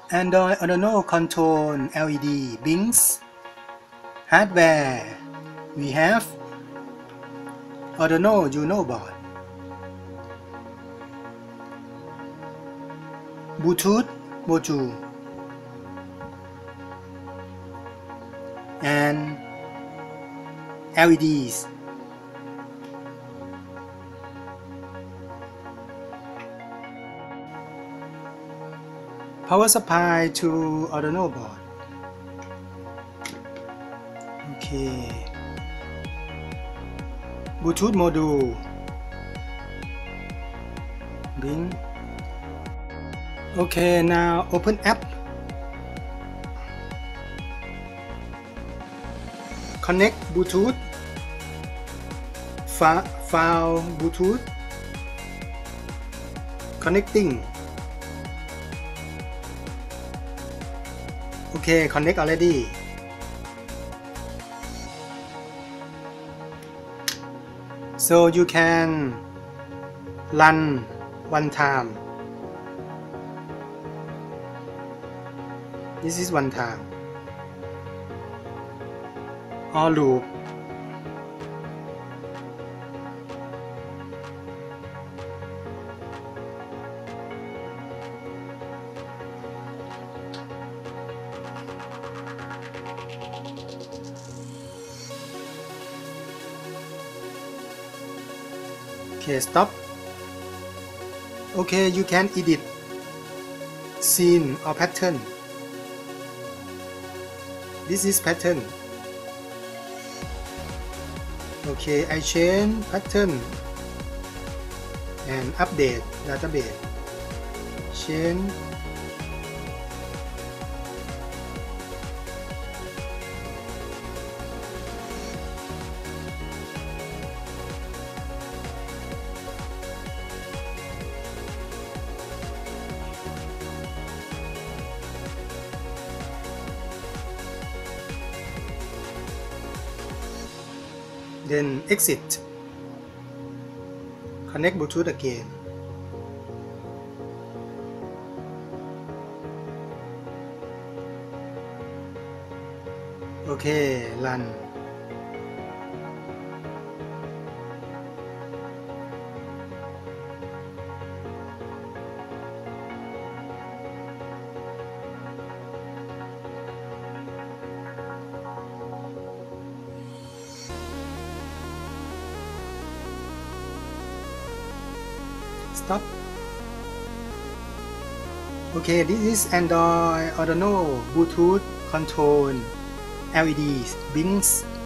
Android Arduino control LED blinks. Hardware, we have Arduino Uno board, Bluetooth module, and LEDs. Power supply to Arduino board. Okay. Bluetooth module. Blink. Okay, now open app. Connect Bluetooth. File Bluetooth. Connecting. Okay, connect already. So you can run one time. This is one time. Or loop. Okay, stop. Okay, you can edit scene or pattern. This is pattern. Okay, I change pattern and update database. Change. Then exit. Connect Bluetooth again. Okay, run. Stop. Okay, this is Android Arduino Bluetooth control LEDs blinks.